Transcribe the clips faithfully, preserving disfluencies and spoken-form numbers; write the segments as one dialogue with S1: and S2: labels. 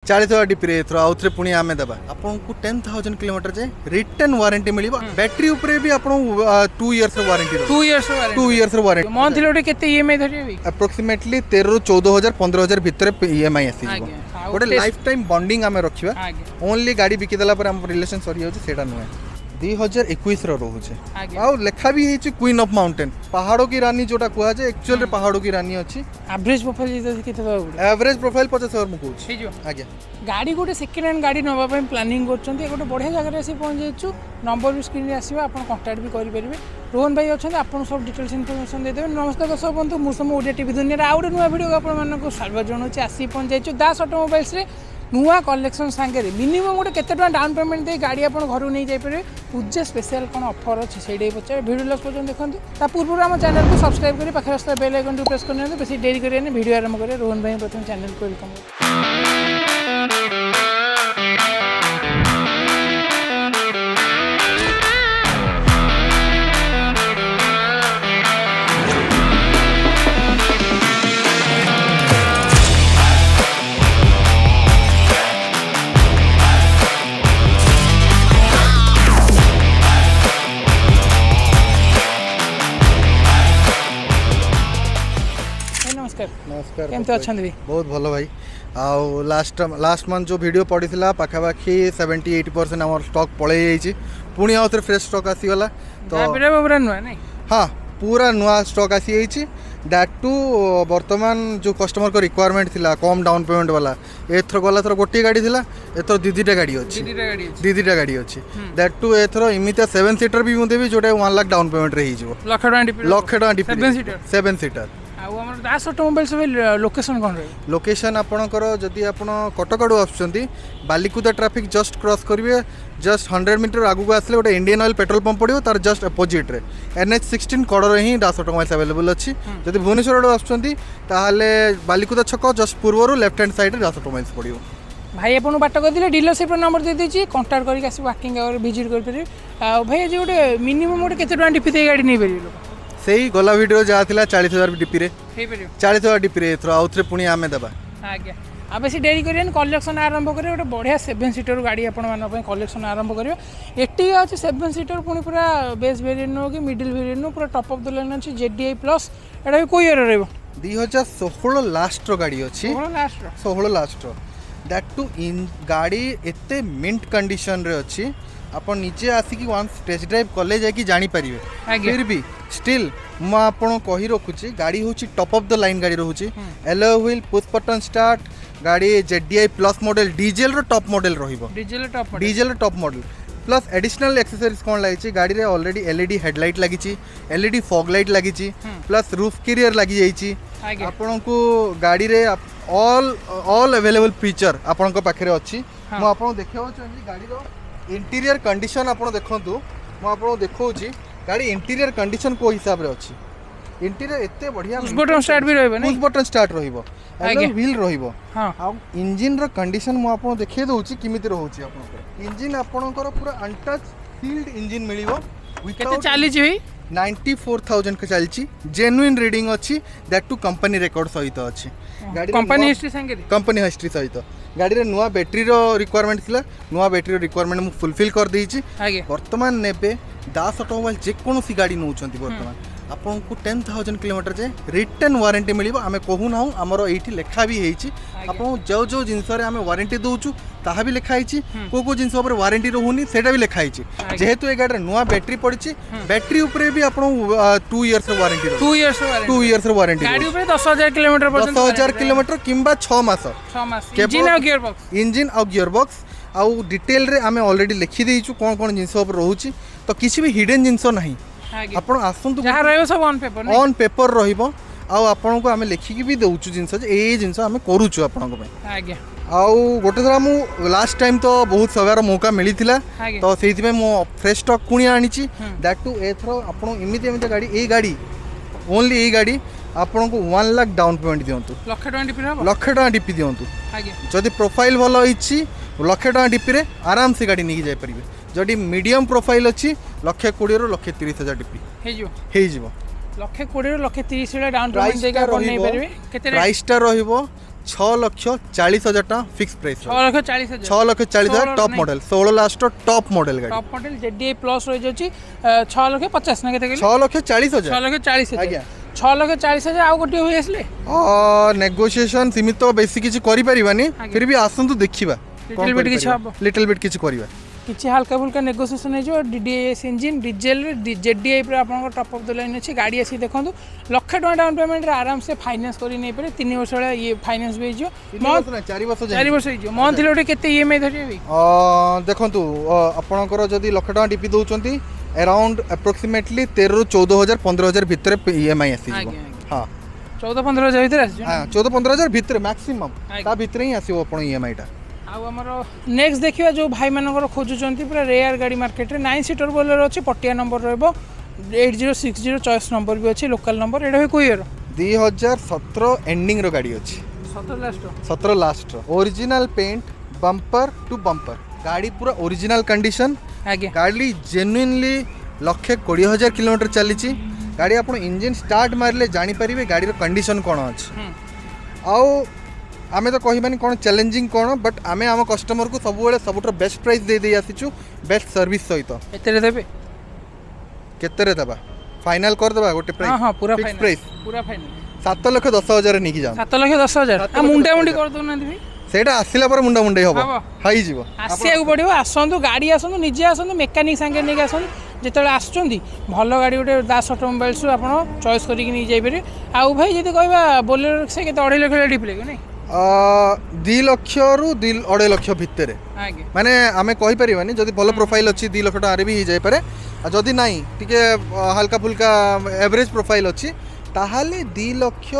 S1: चालीस हजार डीपी एथर आउ थे पुणी आम देवा आपको टेन थाउजेंड किलोमीटर जाए रिटर्न वारंटी मिल बैटेरी उपरे भी आप two years warranty
S2: two years
S1: two years warranty
S2: monthly गोटे केते ईएमआई धरिबे
S1: अप्रोक्सीमेटली तेरह रु चौदह हजार पंद्रह हजार भितर ईएमआई आसी गोटे लाइफ टाइम बॉन्डिंग आम रखा ओनली गाड़ी बिकिदेला रिलेशन सरी जाऊँ सेटा नुहे दुई हजार इक्कीस रोचे आउ लेखा भी है क्वीन ऑफ माउंटेन पहाड़ों की रानी जोटा कह जाए एक्चुअल पहाड़ों की रानी अच्छी
S2: एवरेज प्रोफाइल
S1: एवरेज प्रोफाइल पचास हजार मुझे आज्ञा
S2: गाड़ी गोटे सेकेंड हैंड गाड़ी नापी प्लानिंग कर गोटे बढ़िया जगह आसी पहुँच जाइए नंबर भी स्क्रीन आस कंटाक्ट भी करेंगे रोहन भाई अच्छा आपको सब डिटेल्स इनफर्मेशन देदेवे नमस्कार दर्शक बंधु मुझे ओडिया टीवी दुनिया आउ गोटे नुआ वीडियो आपको स्वागत जनाऊँ आसी पहुँच जाइए दास ऑटोमोबाइल्स नुआ कलेक्शन सांगे मिनिमम गोटे केते टका डाउन पेमेंट दे गाड़ी आप घर नहीं जापे पूजा स्पेशल कौन ऑफर अच्छी से पचारे वीडियो लास्ट पर्यटन देखते पूर्व आम चैनल को सब्सक्राइब कर पाखे रास्ता बेल आइकन प्रेस करनी बेसी डेरी करें वीडियो आरंभ करें रोहन भाई प्रथम चैनल को वेलकम
S1: नमस्कार
S2: केमते अच्छा भी
S1: बहुत भलो भाई आउ लास्ट लास्ट मंथ जो वीडियो पड़ीला पाखापाखि सेवेंटी एटी परसेंट आम स्टॉक पलि जाइए पुणी आउ थे फ्रेश स्टॉक आसीगला
S2: तो नुआ
S1: हाँ पूरा नुआ स्टॉक आसी जाइए दैट टू बर्तमान जो कस्टमर को रिक्वायरमेंट थिला कम डाउन पेमेंट वाला एथर गला थर गोटे गाड़ी थिला एथर दीदीटा गाड़ी अच्छी दीदीटा गाड़ी अच्छी दैट टू एथर इमितिया सेवन सीटर भी मुझे जोटा वन लाख डाउन पेमेंट रही
S2: लक्ष टका
S1: लक्ष seven seater
S2: Das automobiles location कौन रही
S1: लोकेशन आपणकर जदि आप कटक आड़ू आसुँच बालिकुदा ट्राफिक जस्ट क्रॉस करेंगे जस्ट हंड्रेड मीटर आगू आसले गोटे इंडियन ऑयल पेट्रोल पंप पड़ो तार जस्ट अपोजिट रे एनएच सिक्सटीन कड़े ही दास ऑटोमोबाइल्स अवेलेबल अच्छी जब भुवनेश्वर आड़ू आसुँच बालिकुदा छक जस्ट पूर्व left hand side Das automobiles पड़ो
S2: भाई आपको बाट कर डीलरशिप नंबर दे दीजिए कंटाक्ट करके वर्किंग आवर विजिट करेंगे भाई जो गोटे मिनिमम गोटे केते टका डीपी गाड़ी नहीं पारे लोग
S1: से ही गला वीडियो जहाँ थी चालीस हजार डीपी रे चालीस हजार डीपी रे आउ थे पुणी आम देवा
S2: आज्ञा आ बेसी डेरी करें कलेक्शन आरंभ करें गोटे बढ़िया सेवेन सीटर गाड़ी आप कलेक्शन आरंभ करेंगे एटी अच्छे सेवेन सीटर पुणी पूरा बेस वेरिएंट नो कि मिडिल वेरिएंट नो पूरा टॉप ऑफ द लाइन अच्छी जेडीआई प्लस एटा भी कोई इयर रहिबो
S1: दुई हजार षोहल लास्ट गाड़ी अच्छी षोहल लास्ट दैट टू इन गाड़ी एते मिंट कंडीशन रे अच्छी आप निजे आसिक वन्स टेस्ट ड्राइव कले जाकि जानीपारे फिर भी स्टिल मुझे कही रखुची गाड़ी हूँ टॉप ऑफ द लाइन गाड़ी रोचे alloy wheel push button start गाड़ी जेडीआई प्लस मॉडल डीजेल रो टॉप मॉडल रहिबो diesel top model plus additional accessories कौन लगी गाड़ी रे ऑलरेडी एलईडी हेडलाइट लगी एलईडी फॉग लाइट लगी प्लस रूफ कैरियर लगी जाइए आपन को गाड़ी रे ऑल ऑल अवेलेबल फीचर आपन को पाखरे अच्छी मु आपन देखियो चाहिए गाड़ी रो इंटीरियर कंडीशन आपन देखंतु मु आपन देखौची गाड़ी इंटीरियर कंडीशन को हिसाब रे अच्छी इंटीरियर एते बढ़िया
S2: पुश बटन स्टार्ट भी रहबे
S1: पुश बटन स्टार्ट रहइबो एलो व्हील रहइबो हां आ इंजन रो कंडीशन मु आपन देखै दउची किमिति रहउची आपन इंजन आपनकर पूरा अनटच फील्ड इंजन मिलिबो
S2: केते चाली छी भाई
S1: नाइंटी फोर थाउजेंड के चलची जेन्युइन रीडिंग अच्छी दैट टू कंपनी रिकॉर्ड सहित अच्छी
S2: गाड़ी कंपनी हिस्ट्री संगे
S1: कंपनी हिस्ट्री सहित गाड़ी रे नुआ बैटरी रो रिक्वायरमेंट थिला नुआ बैटरी रो रिक्वायरमेंट मु फुलफिल कर देइची वर्तमान नेबे दास ऑटोमोबाइल जे कोनोसी गाड़ी नउछंती वर्तमान आपको टेन थाउजेंड किलोमीटर जाए रिटर्न वारंटी मिल आम कहू ना आमर ये लेखा भी होती आपको जो जो जिनस वारंटी दौचु ताहा भी लिखाई को को जिनस वारंटी रोनी से भी लिखाई जेहेतु ये गाड़ी नुआ बैटरी पड़ी बैटरी उपरे भी आप two years warranty
S2: two years
S1: two years warranty
S2: दस हजार किलोमीटर
S1: दस हजार किलोमीटर किंबा छह मास इंजिन और गियर बॉक्स आउ डिटेल रे आमे ऑलरेडी लिखी देइछु कोन कोन जिनस रोची तो किसी भी हिडन जिनस नहीं आपण आसंतु
S2: जहाँ रहिबो सब ऑन पेपर
S1: ऑन पेपर रहिबो आउ आपन को आमे लेखिकी भी दउछु जिनस जे ए जिनस आमे करूछु आपन को पे
S2: आज्ञा
S1: आउ गोटे थरा मु लास्ट टाइम तो बहुत सगार मौका मिलिथिला तो सेति में मो फ्रेश स्टॉक कुणी आनिची दैट टू एथरो आपन इमिति इमिति गाड़ी ए गाड़ी ओनली ए गाड़ी आपन को वन लाख डाउन पेमेंट दियंतु
S2: लक्ष टका डीपी रहबो
S1: लक्ष टका डीपी दियंतु
S2: आज्ञा
S1: जदि प्रोफाइल भलो इछि लक्ष टका डीपी रे आराम से गाड़ी नहीं जाय परिबे जदि मीडियम प्रोफाइल अच्छी लक्षे कोड़े लक्ष तीस हजार डीपी
S2: हो लक्षे कोड़े लक्षे तीस डाउन पेमेंट
S1: प्राइसटा छः लक्ष चालीस हजार टाँग फिक्स प्राइस
S2: छः लक्ष चालीस हजार
S1: छः लक्ष चालीस हजार टॉप मॉडल सोलह लास्ट टॉप मॉडल गाड़ी
S2: टॉप मॉडल जेडीआई प्लस रही जाଉଛି छः लक्ष पचास ना केते
S1: छः लक्ष चालीस हजार
S2: छः लक्ष चालीस हजार
S1: आज्ञा
S2: छः लक्ष चालीस हजार आउ गोटे होई आसले
S1: नेगोशिएशन सीमित तो बेसी किछि करि परिबानी फिर भी आसंतु देखिबा
S2: लिटिल बिट किछि हबो
S1: लिटिल बिट किछि करबा
S2: किछि हल्का फुल्का नेगोशिएशन है जो डीडीएस इंजिन डीजेल जेडीआई पर आपन टॉप ऑफ द लाइन अछि गाड़ी आसी देखंतु लाख टका डाउन पेमेंट रे आराम से फाइनेंस करि नै परे तीन वर्ष वाला ये फाइनेंस भी जो
S1: चार वर्ष
S2: चार वर्ष जो मंथली ओटे केते ईएमआई धरिबी
S1: अ देखंतु आपनकर जदी लाख टका डीपी दउचंती अराउंड अप्रोक्सीमेटली तेरह रु चौदह हजार पंद्रह हजार भितर ईएमआई आसी जो हां
S2: चौदह पंद्रह हजार भितर आसी
S1: हां चौदह पंद्रह हजार भितर मैक्सिमम ता भितर ही आसी अपन ईएमआई टा
S2: आउ आमर नेक्स्ट देखिए जो भाई मानकर खोजुचंती पूरा रेयर गाड़ी मार्केट रे नाइन सीटर बोलेरो अछि पटिया नंबर रहबो eight zero six zero choice number भी अछि लोकल नंबर एडा कोई ईयर
S1: दो हज़ार सत्रह एंडिंग रो गाड़ी अछि
S2: सत्रह लास्ट
S1: सत्रह last original paint bumper to bumper गाड़ी पूरा ओरिजिनल कंडीशन
S2: आगे
S1: गाड़ी जेन्युइनली लक्षे कोड़े हजार किलोमीटर चली गाड़ी आप इंजिन स्टार्ट मारे जानीपर गाड़ी कंडीशन कौन अच्छे आउ आम तो कहबानी कौन चैलेंजिंग कौन बट आम आम कस्टमर को सब सब बेस्ट प्राइस दे दे आसीचु बेस्ट सर्विस सहित
S2: एते देबे
S1: केते देबा फाइनल कर देबा गोटे प्राइस
S2: हां हां पूरा
S1: फाइनल प्राइस
S2: पूरा फाइनल
S1: सात लाख दस हजार नहीं जाओ
S2: सात लाख दस हजार आ मुंडा मुंडी कर दो ना भाई
S1: सेटा आसिला पर मुंडा मुंडे हबो हाई जीवो
S2: आसिया पड़ो आसतु गाड़ी आसतु निजे आसतु मेकानिक संगे नहीं आसतु जिते आसुँच भल गाड़ी गोटे दास ऑटोमोबाइल्स आप चॉइस करके नहीं जाइए आउ भाई जब कह बोलेरो से केते अढ़ाई लाख डिप लगे नहीं
S1: दी लक्ष रु दी अढ़ाई लक्ष भितर माने आमे कहि परिबानी जदी भल प्रोफाइल अछि दो लाख टका रे भी जाय पारे जदी नाही टिके हल्का फुल्का एवरेज प्रोफाइल अछि ताहाले दो लक्ष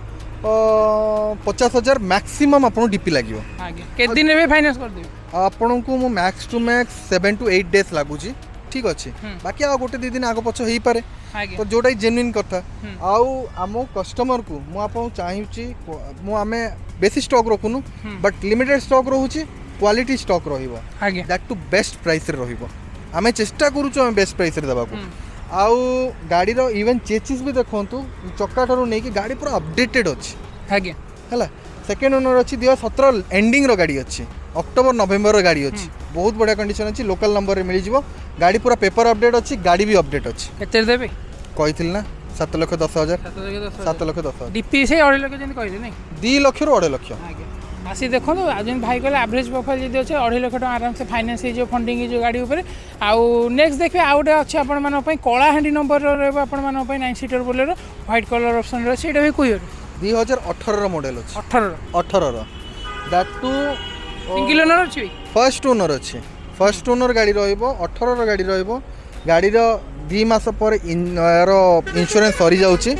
S1: पचास हजार मैक्सिमम आपन डीपी लागियो
S2: के दिन रे फाइनेंस कर दियो
S1: आपन को मो max to max seven to eight days लागुची ठीक अच्छे बाकी आ गोटे दी दिन आग पछ हो पारे तो जोटा जेन्युइन कथा आउ आम कस्टमर को मुझे चाहिए मु आम बेसी स्टॉक रखुनु बट लिमिटेड स्टॉक रोचे quality stock that too best price रे रहिबो आम चेष्टा करूँ आम बेस्ट प्राइस रे देबा को आउ गाड़ी रो इवन चेचिस भी देखंतु चक्का ठारू नहीं कि गाड़ी पूरा अपडेटेड अछि
S2: आगे
S1: हला सेकेंड ओनर अच्छी दो हज़ार सत्रह एंडिंग रो गाड़ी अच्छी अक्टोबर नवेम्बर रो गाड़ी अच्छी बहुत बढ़िया कंडीशन अच्छी लोकल नंबर रे मिल जिवो गाड़ी पूरा पेपर अपडेट अच्छी गाड़ी भी अपडेट अच्छी
S2: केते देबे
S1: कहिथिल ना सात लाख दस हजार सात लाख दस हजार
S2: डीपी से अढ़ाई लाख जन कहले नहीं
S1: दो लाख रु अढ़ाई लाख
S2: आसी देखो आज भाई कहले एवरेज प्रोफाइल जदि अच्छे अढ़ाई लाख टका आराम से फाइनेंस हो फंडिंग हो गाड़ी ऊपर आउ नेक्स्ट देखिए आउ गोटे अच्छे आपण मानक कलाहांडी नंबर रहिबो आपण मानक nine seater Bolero white colour option रे एटा भी कोई
S1: दो हज़ार अठारह मॉडल अछि
S2: अठारह
S1: अठारह दैट टू
S2: सिंगल ओनर अछि
S1: फर्स्ट ओनर अछि फर्स्ट ओनर गाड़ी रहिबो अठारह गाड़ी रहिबो गाड़ी रो दो मास पर यार इंश्योरेंस सरी जाउछि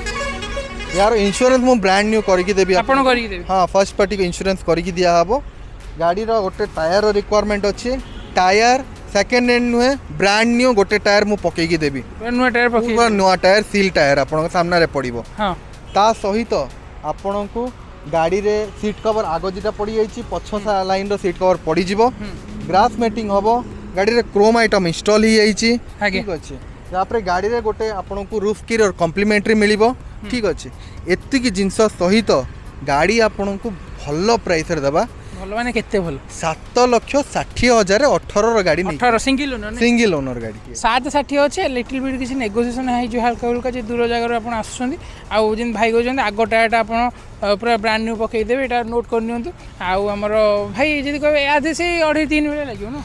S1: यार इंश्योरेंस मु ब्रांड न्यू करके देबी
S2: आपण करके देबी
S1: हां फर्स्ट पार्टी को इंश्योरेंस करके दिया हबो गाड़ी रो गोटे टायर रो रिक्वायरमेंट अछि टायर सेकेंड हैंड नुहे ब्रांड न्यू गोटे टायर मु पकेई के देबी
S2: नुवा टायर पकेई
S1: पूरा नुवा टायर सील टायर आपण सामने रे पड़िबो
S2: हां
S1: ता सहित आपण को गाड़ी रे सीट कवर आगो जिटा पड़ी जाइछि पछसा लाइन रो सीट कवर पड़ी जिवो ग्रास मैटिंग हबो गाड़ी रे क्रोम आइटम इंस्टॉल ही जाइछि ठीक अछि यापरे गाड़ी रे गोटे आपण को रूफ किलर कॉम्प्लीमेंटरी मिलिबो ठीक अछि एत्ति की जिंस सहित गाड़ी आपण को भलो प्राइस रे देबा
S2: भलो माने केते भलो
S1: सात लाख साठ हजार अठारह रो गाड़ी नहीं
S2: अठारह सिंगल ओनर
S1: सिंगल ओनर गाड़ी
S2: सात साठ अच्छे लिटिल बिट किसी नेगोशिएशन है जो हल्का हल्का जो दूर जगह आप आसुँच आउ जिन भाई कहते आग टायरटा आप पूरा ब्रांड न्यू पकईदेवे यहाँ नोट कर नियंतु आउ आमर भाई जी कहे आधे से अढ़ाई तीन बेले लगे ना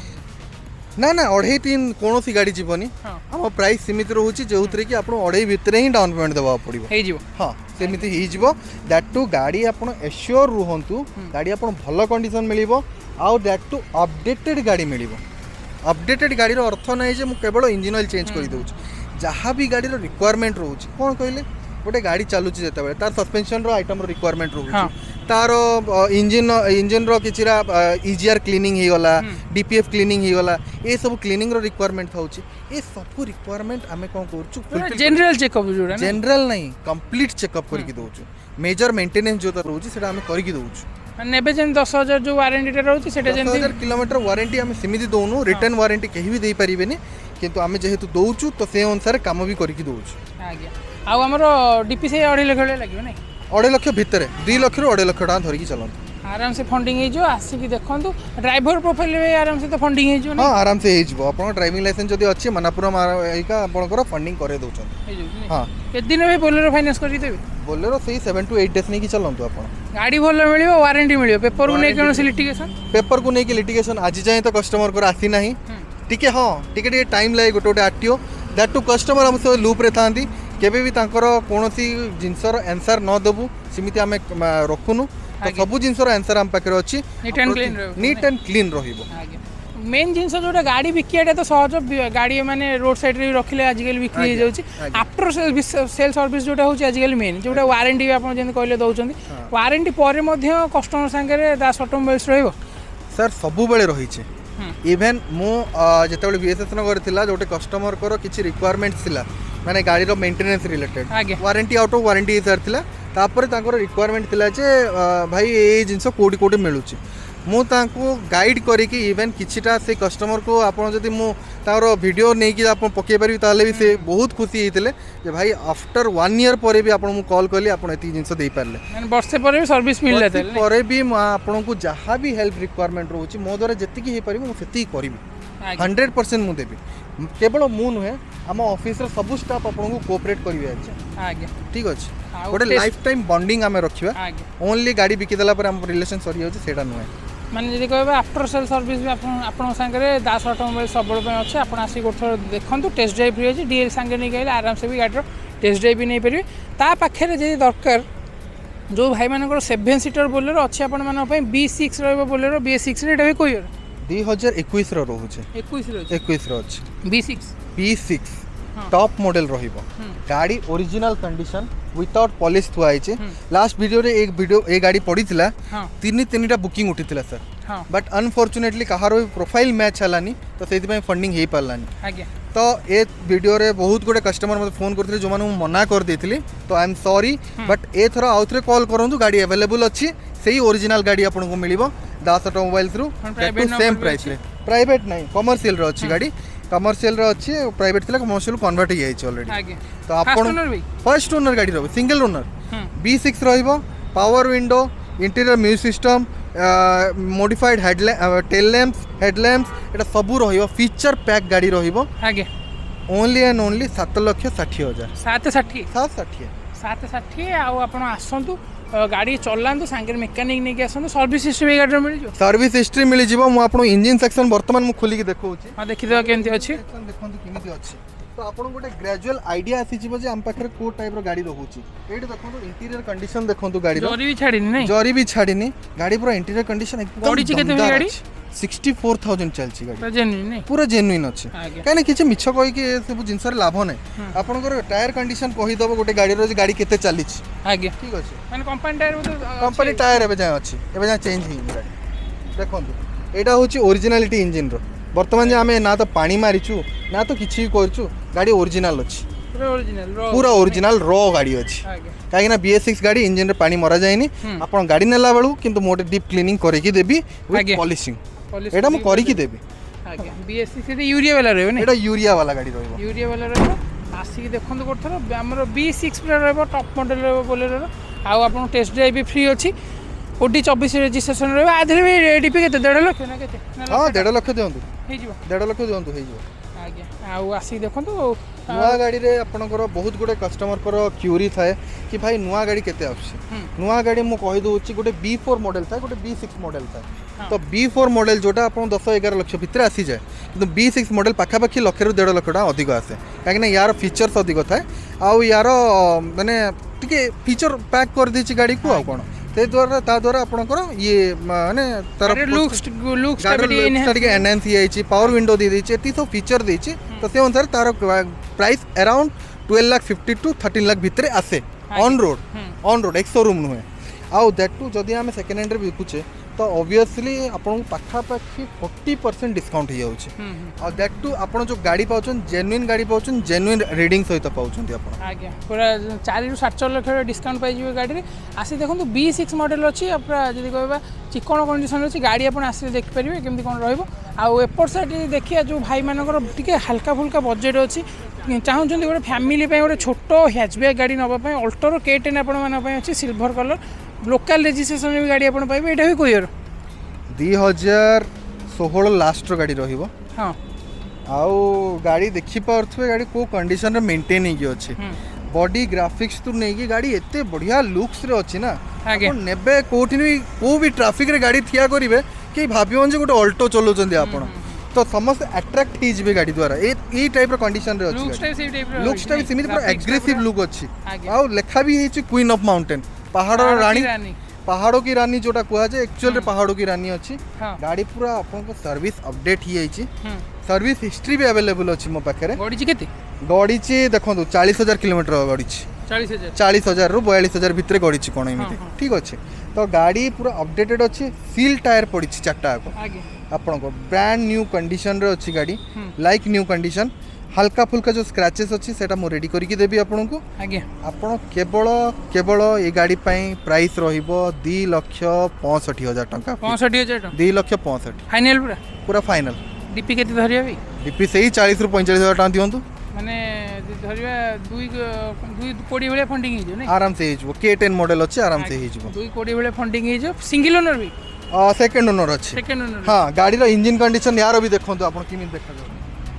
S1: ना ना अढ़ाई तीन कौन सी गाड़ी जीवनी आम प्राइस सीमित रोचे जो कि आप अढ़ाई भितर ही डाउन पेमेंट देवा पड़ो हाँ सेमती हो दैट टू गाड़ी आप एश्योर रुहतु गाड़ी आप भल कंडीशन मिल आउ दैट टू अपडेटेड गाड़ी मिल अपडेटेड गाड़ी अर्थ ना जे केवल इंजिन ऑयल चेंज कर दूँ जहाँ भी गाड़ी रिक्वायरमेंट रोचे कौन कहले गोटे गाड़ी चलुची जिते तार सस्पेंशन रो आइटम रो रिक्वायरमेंट रोचे तार इंजिन इंजिन रो किछिरा इजियर क्लीनिंग ही गला डीपीएफ क्लीनिंग ही गला ए सब क्लीनिंग रो रिक्वायरमेंट थाउची ए सब रिक्वायरमेंट आमे कोन करछु
S2: जनरल चेकअप जोडा
S1: जनरल नहीं कंप्लीट चेकअप करके दोछु मेजर मेंटेनेंस जो रोची सेटा आमे करके दोछु
S2: नेबे जेन दस हजार जो वारंटी रोची सेटा जेन
S1: दस हजार किलोमीटर वारंटी आमे सीमित दोनु रिटर्न वारंटी केही भी देई परिबेनी किंतु आमे जेहेतु दोछु तो से अनुसार काम भी करके दोछु
S2: आज्ञा आउ हमर डीपी से अढ़ाई लाख लागो नहीं
S1: अढ़े लक्ष भितर दुई लक्ष रु अढ़े लक्ष टका धरिकी चलते
S2: आराम से फंडिंग हो आसिक देखो ड्राइवर प्रोफाइल आराम से तो फंडिंग हो
S1: हाँ आराम से हो ड्राइविंग लाइसेंस जब अच्छी मनापुरम आपंकर फंडिंग करे दौरान हाँ
S2: केत दिन में बोलेरो फाइनेंस करदेवे
S1: बोलेरो से सेवन टू एट डेज नहीं चलतु आप
S2: गाड़ी भल मिल वारंटी मिल पेपर को लेकिन कौन लिटिगेशन
S1: पेपर को लेकिन लिटिगेशन आज जाए तो कस्टमर को आसी ना टिके हाँ टिके टाइम लगे गोटे गोटे आरटीओ दैट टू कस्टमर हम सब लूप रे था केबे भी तांकर कोनोसी जिनसर आंसर न देबू सिमिति आमे रखुनु तो सब जिनसर आंसर हम पाखे अच्छी
S2: neat and clean
S1: neat and clean रहिबो
S2: मेन जिनस जोटा गाड़ी बिकियाटा तो सहज गाड़ी माने रोड साइड रे रखिले आजिकल बिक्री हो जाउची आफ्टर सेल सर्विस जोटा होची आजिकल मेन जोटा वारंटी आपण जेन कहले दउचंदी वारंटी परे मध्ये कस्टमर संगे दास ऑटोमोबाइल्स रहइबो
S1: सर सबु बेले रही छे इवेन मु जेतेबेले बीएसएस नगर थिला जोटे कस्टमर को किछि रिक्वायरमेंट्स थिला माने गाड़ी रो maintenance related warranty out of warranty sir थिला तापर तांकर रिक्वायरमेंट थिला जे भाई ए जिंस कोडी कोडी मिलुची मु तांको गाइड करिकि इवेन किछिटा से कस्टमर को आपण जदि मु तारो वीडियो नै कि आपण पके परिबी ताले भी से बहुत खुशी हेतिले जे भाई आफ्टर वन ईयर परे भी आपण मु कॉल करली आपण एती जिंस देई पारले
S2: माने वर्षे परे भी सर्विस मिलले तले
S1: परे भी आपण को जहां भी हेल्प रिक्वायरमेंट रहउची मो द्वारा जति कि हे परिबी मु सेति करबी हंड्रेड परसेंट मु देबी केवल मु नुहे आम ऑफिस रो सब स्टाफ आपण को कोऑपरेट करिवे आज्ञा ठीक अछि गोटे लाइफ टाइम बॉन्डिंग आमे रखिबा ओनली गाड़ी बिकि देला पर हम रिलेशन सरी होची सेटा नुहे
S2: माने जदि कहबे आफ्टर सेल सर्विस भी आपण आपण संगे दास ऑटोमोबाइल सबल पे अछि आपण आसी गोथर देखंतु टेस्ट ड्राइव फ्री अछि डीएल संगे नै गइले आराम से भी गाड़ी रो टेस्ट ड्राइव भी नै परिबे ता पाखे रे जदि दरकार जो भाई मानकर सेवन सीटर बोलेरो अछि आपण मान पे बी सिक्स रहबो बोलेरो बी सिक्स रे एटा भी कोइ
S1: दो हज़ार इक्कीस रो रहउछे
S2: इक्कीस रो
S1: इक्कीस रो अछि
S2: B six
S1: B six top model रहिबो गाड़ी ओरिजिनल कंडीशन विदाउट पॉलिश थुआ आइछे लास्ट वीडियो रे एक वीडियो ए गाड़ी पड़ीथिला तीन तीनटा बुकिंग उठिथिला सर बट अनफॉर्चुनेटली कहारो प्रोफाइल मैच हलानी तो सेति पय फंडिंग हे पारलानी
S2: आज्ञा
S1: तो ए वीडियो रे बहुत गुडे कस्टमर मते फोन करथिले जो मानु मना कर देथिली तो आई एम सॉरी बट ए थरा आउथरे कॉल करंतु गाड़ी अवेलेबल अछि सेही ओरिजिनल गाड़ी आपन को मिलिबो Das automobile through same price रे प्राइवेट नहीं कमर्शियल रो अछि गाड़ी कमर्शियल रो अछि प्राइवेट थिला कमर्शियल कन्वर्ट हो जाइछ ऑलरेडी तो आपन फर्स्ट ओनर गाड़ी रहबो सिंगल ओनर बी सिक्स रहइबो power window interior music system modified headlamp tail lamps headlamps एटा सबु रहिबो फीचर पैक गाड़ी रहिबो आगे ओनली एंड ओनली सात लाख साठ हजार
S2: सात साठ
S1: सात साठ
S2: सात साठ आ आपण आसंतु गाड़ी चलांतु सांगे मेकानिक नहीं आसंतु सर्विस हिस्ट्री गाड़ी मिल जो सर्विस
S1: हिस्ट्री मिल जिवो मु आपण इंजन सेक्शन वर्तमान मु खोली के देखौची
S2: हां देखि देबा केंती अछि
S1: देखंतु किमिति अछि तो आपण गोटे ग्रेजुअल आइडिया आसी जिवो जे हम पाखरे को टाइप रो गाड़ी रहउची एठी देखंतु इंटीरियर कंडीशन देखंतु गाड़ी रो
S2: जरी भी छाड़ीनी नहीं
S1: जरी भी छाड़ीनी गाड़ी पूरा इंटीरियर कंडीशन एकदम
S2: गाड़ी केते गाड़ी
S1: चौंसठ हज़ार चलची गाड़ी
S2: जेन्युइन नहीं
S1: पूरा जेन्युइन अछि काने किछ मिछ कहि के सब जिंसर लाभ नै आपण को टायर कंडीशन कहि दबो गोटे गाड़ी रो गाड़ी केते चलीछि
S2: आगे
S1: ठीक अछि
S2: माने कंपनी टायर
S1: कंपनी टायर एबे जाय अछि एबे जाय चेंज ही गाड़ी देखंतु एटा होछि ओरिजिनलिटी इंजन रो वर्तमान जे आमे ना तो पानी मारिछु ना तो किछि करछु गाड़ी ओरिजिनल अछि
S2: पूरा ओरिजिनल रो
S1: पूरा ओरिजिनल रो गाड़ी अछि काहे ना बी एस सिक्स गाड़ी इंजन रे पानी मरा जायनी आपण गाड़ी नेला बेलु किंतु मोटे डीप क्लीनिंग करे की देबी विथ पॉलिशिंग एटा म करी की देबी
S2: आगे बी एस सिक्स रे यूरिया वाला रहबो ने
S1: एटा यूरिया वाला गाड़ी रहबो
S2: यूरिया वाला रहबो आसी देखंतु गोथर हमर बी सिक्स पूरा रहबो टॉप मॉडल रहबो बोलेरो आ आपण टेस्ट ड्राइव भी फ्री अछि ओडी चौबीस रजिस्ट्रेशन रहबो आधरे भी डीपी केते डेढ़ लाख ना केते
S1: हां डेढ़ लाख देंतु
S2: हे जीवो
S1: डेढ़ लाख देंतु हे जीवो
S2: आगे आउ आसी देखंतु
S1: नुआ गाड़ी रे आपनकर बहुत गुडे कस्टमर कर क्यूरी थाए कि भाई नुआ गाड़ी केते आछि नुआ गाड़ी मु कहि दोछि गोटे बी फोर मॉडल था गोटे बी सिक्स मॉडल था तो बी फोर मॉडल जोटा आपन दस ग्यारह लाख भितर आसी जाए किंतु बी सिक्स मॉडल पाखा पाखी लाख रु डेढ़ लाख टाका अधिक आसे काहे ना यार फीचर्स अधिक थाए आउ यार माने टिके फीचर पैक कर देछि गाड़ी को आ कोन ते द्वारा ता द्वारा आपनकर ये माने तार
S2: लुक्स लुक्स स्टेबिलिटी
S1: एनहांस ही छि पावर विंडो दे देछि एती सब फीचर देछि तो से अनुसार तार price around twelve lakh fifty to thirteen lakh भितर आसे on road on road ex showroom नुहे आउ दैट टू जदि आमे सेकंड हैंड रे बिकुचे तो ऑब्वियसली आपन पाखा पाखी फोर्टी परसेंट डिस्काउंट ही जाउछि और दैट टू आपन जो गाड़ी पाउछन जेन्युइन गाड़ी पाउछन जेन्युइन रीडिंग सहित पाउछन आपन
S2: आज्ञा पूरा चार रु सात लाख डिस्काउंट पाइ जिवे गाड़ी रे आसी देखंतु बी सिक्स मॉडल अछि आपरा जदि कहबा चिकन कंडीशन अछि गाड़ी आपन आसी देख परिबे केमति कोन रहइबो आ एपर साइड देखिया जो भाई मानकर टिके हल्का फुल्का बजेट अछि चाहूँ गोटे फैमिली गोटे छोट हैचबैक गाड़ी नापी अल्टोर के टेन आपसी सिल्वर कलर लोकल रेजिस्ट्रेशन भी गाड़ी आप पाइबे यहाँ भी कोयर
S1: दुई हजार षोह लास्ट गाड़ी रही
S2: हाँ
S1: आउ गाड़ी देखिपे गाड़ी को कंडीशन मेंटेन होगी बॉडी ग्राफिक्स तो नहीं गाड़ी एते बढ़िया लुक्स रे अच्छी ना नेबे कोठी भी को भी ट्रैफिक रे गाड़ी थिया करिवे कि भाबियों जे गोटे अल्टो चलाउछन्ती आपण तो समस्त अट्रैक्ट हिजबे गाड़ी द्वारा ए ई टाइप रो कंडीशन रे अछि लुक्स टाइप सिमित पूरा एग्रेसिव लुक अछि आ लेखा भी हेछि क्वीन ऑफ माउंटेन पहाड़ रानी पहाड़ों की रानी जोटा कुआ जाए एक्चुअल रे पहाड़ों की रानी अछि गाड़ी पूरा आपन को सर्विस अपडेट ही आइछि सर्विस हिस्ट्री भी अवेलेबल अछि मो पाखरे
S2: गाड़ी केते
S1: गाड़ी ची देखो चालीस हजार किलोमीटर गाड़ी चालीस हजार रु बयालीस हजार भितर गाड़ी कौन एमती ठीक अच्छे तो गाड़ी पूरा अपडेटेड अच्छी सील टायर पड़ी चार्टा आपन को ब्रांड न्यू कंडीशन रे अच्छी गाड़ी लाइक न्यू कंडीशन हल्का फुल्का जो स्क्रैचेस अच्छी सेटा मु रेडी करके देबी आपन को आपन केवल केवल ए गाड़ी पई प्राइस रहिबो दो लाख पैंसठ हजार टंका
S2: पैंसठ हजार
S1: दो लाख पैंसठ
S2: फाइनल पूरा
S1: पूरा फाइनल
S2: डीपी केते धरिया भी
S1: डीपी सही चालीस रु पैंतालीस हजार टंका दियंतु
S2: माने धरिया दुई दुई कोड़ी भले फंडिंग हिजो नै
S1: आराम से हिजो के टेन मॉडल अछि आराम से हिजो
S2: दुई कोड़ी भले फंडिंग हिजो सिंगल ओनर भी
S1: आ सेकंड ओनर अछि
S2: सेकंड ओनर
S1: हां गाड़ी रो इंजन कंडीशन यार भी देखंतु आपण किमी देखा जाउ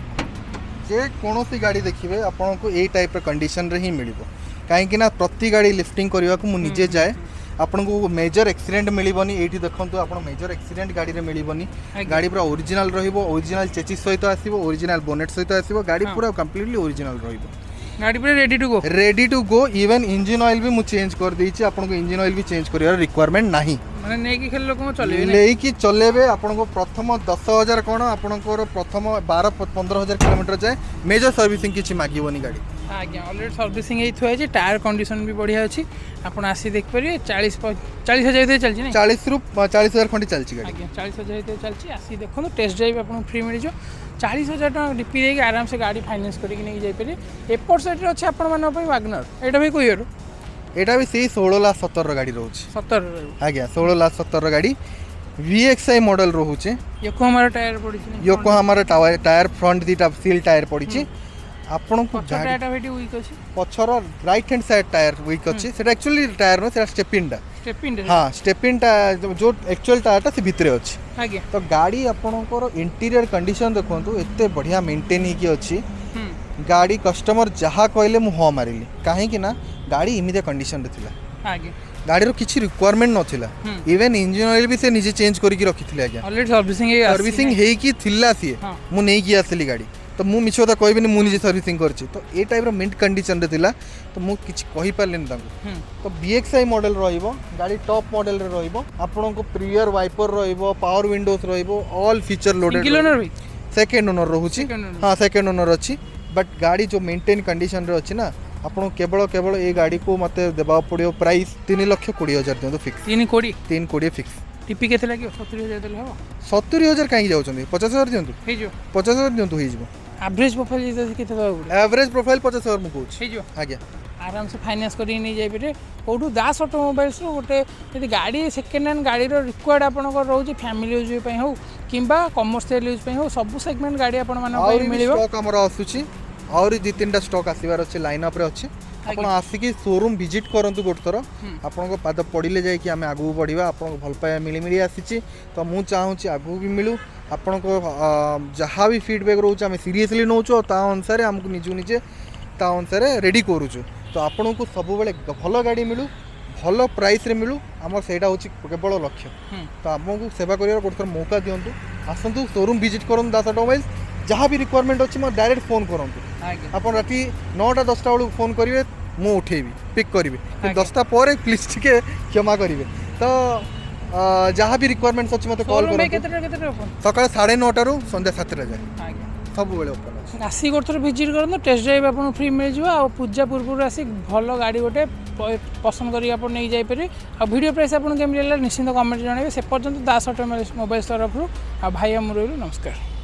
S1: जे कोनोसी गाड़ी देखिबे आपण को ए टाइप रो कंडीशन रे ही मिलिबो काहे कि ना प्रति गाड़ी लिफ्टिंग करबा को मु निजे जाए आपन को मेजर एक्सीडेंट मिलबनी एठी देखंतु आपण मेजर एक्सीडेंट गाड़ी रे मिलबनी गाड़ी पूरा ओरिजिनल रहिबो ओरिजिनल चेचिस सहित आसीबो ओरिजिनल बोनेट सहित आसीबो गाड़ी पूरा कंप्लीटली ओरिजिनल रहिबो
S2: गाड़ी पूरा ready to go
S1: ready to go even engine oil भी मु चेंज कर देछि आपन को इंजन ऑयल भी चेंज करियार रिक्वायरमेंट नाही
S2: माने नै कि खेल लोक चलेबे
S1: नै कि चलेबे आपन को प्रथम दस हजार कोन आपन को प्रथम बारह पंद्रह हजार किलोमीटर जाए मेजर सर्विसिंग किछि मागिबोनी गाड़ी
S2: आज्ञा ऑलरेडी सर्विसिंग एई थुआ जे टायर कंडीशन भी बढ़िया अछि आपण आसी देख परिए चालीस चालीस हजार दे चलछि नै
S1: चालीस रु चालीस हजार खंडी चलछि गाड़ी
S2: आज्ञा चालीस हजार दे चलछि आसी देखो टेस्ट ड्राइव आपन फ्री मिल जो चालीस हजार टका डीपी देके आराम से गाड़ी फाइनेंस करके नहीं जाई परिए एपोर्ट साइड रे अछि आपण मानो पई वैगनर एटा भी कोइरो
S1: एटा भी सही सोलह लाख सत्तर गाड़ी रोच
S2: सत्तर
S1: आज्ञा सोलह लाख सत्तर गाड़ी वीएक्सआई मॉडल रोचे
S2: योकोहामा टायर पड़ी
S1: योकोहामा टायर फ्रंट दीटा सील टायर पड़ी आपन को
S2: टाटा भेटी वीक अछि
S1: पछर right hand side tyre weak अछि सेटा एक्चुअली टायर न सेटा स्टेपिन दा
S2: स्टेपिन
S1: हां स्टेपिन टा जो एक्चुअल टायर ता से भितरे अछि
S2: आगे
S1: तो गाड़ी आपन को इंटीरियर कंडीशन देखंतु एते बढ़िया मेंटेन ही की अछि गाड़ी कस्टमर जहा कहले मु हो मारिली काहे कि ना गाड़ी इमिदिया कंडीशन रे थिला
S2: आगे
S1: गाड़ी रो किछि रिक्वायरमेंट नथिला इवन इंजन ऑयल भी से निजे चेंज करके रखिथिले आज्ञा
S2: ऑलरेडी सर्विसिंग हे
S1: सर्विसिंग हे की थिला सी मु नै की आसली गाड़ी तो मु मिछ तो कहबिनी मु निजे सर्विसिंग करछि तो ए टाइप रो मिंट कंडीशन रे थिला तो मु किछि कहि पारलेन तांको तो बीएक्सआई मॉडल रहइबो गाड़ी टॉप मॉडल रे रहइबो आपन को प्रियर वाइपर रहइबो पावर विंडोज रहइबो all feature loaded
S2: single owner भी
S1: सेकंड ओनर रहउछि हां सेकंड ओनर अछि बट गाड़ी जो मेंटेन कंडीशन रे अछि ना आपन केवल केवल ए गाड़ी को मते देबा पड़ियो प्राइस तीन लाख बीस हजार दियंतो फिक्स
S2: तीन कोड़ी
S1: तीन कोड़ी फिक्स
S2: टीपी केते लागियो सत्तर हजार देले हो
S1: सत्तर हजार काई जाउछन्ती पचास हजार दियंतो
S2: हे जो
S1: पचास हजार दियंतो हे जिवो
S2: एवरेज प्रोफाइल जे केते दबा
S1: एवरेज प्रोफाइल पचास हजार मु कहूछ
S2: हे जो
S1: आज्ञा
S2: आराम से फाइनेंस करी नहीं जाई परे कोठू दास ऑटोमोबाइल्स रो गोटे यदि गाड़ी सेकेंड हैंड गाड़ी रो रिक्वायर्ड आपन को रहउची फैमिली यूज पई हो किंबा कमर्शियल यूज पई हो सब सेगमेंट गाड़ी आपन माने पई मिलिबो
S1: स्टॉक हमरा आसुची और दि तीन टा स्टॉक आसीबार अछि लाइन अप रे अछि आपण आसिकी शोरूम विजिट करंतु गोट थरो आपण को पाद पडिले जाय कि हमें आगु बढ़िबा आपण को भल पाया मिली मिली आसीची तो मु चाहूची आगु भी मिलू आपण को जहाँ भी फीडबैक रोच आम सीरियसली नौचु ता अनुसार आमको निजु निजे ता अनुसार रेडी करूचु तो आपण को सब बेले भल गाड़ी मिलू भल प्राइस रे मिलू आम सेटा होची केवल लक्ष्य तो आमको सेवा करियार गोटे थर मौका दियंतु आसंतु शोरूम विजिट करन दास ऑटोमोबाइल्स जहाँ भी रिक्वायरमेंट अच्छी मैं डायरेक्ट फोन करंतु आपण राती नौटा दसटा बेलू फोन करेंगे मु उठेबी पिक करी दसटा पर प्लीज टिके क्षमा करेंगे तो जहाँ भी रिक्वायरमेंट अच्छी मत कॉल कर सकाळ साढ़े नौटा रु संध्या सातटा जाए सब बेले ओपन
S2: आसी गोटे थर विजिट करंतु टेस्ट ड्राइव आपन फ्री मिल जिवो आ पूजा पूर्व आसी भल गाड़ी गोटे पसंद करी आपन नहीं जाई पारे आ वीडियो प्राइस आपन केम लागला निश्चित कमेंट जणाइबे से पर्यंत दास ऑटोमोबाइल्स तरफ आ भाई हम रहिलु नमस्कार।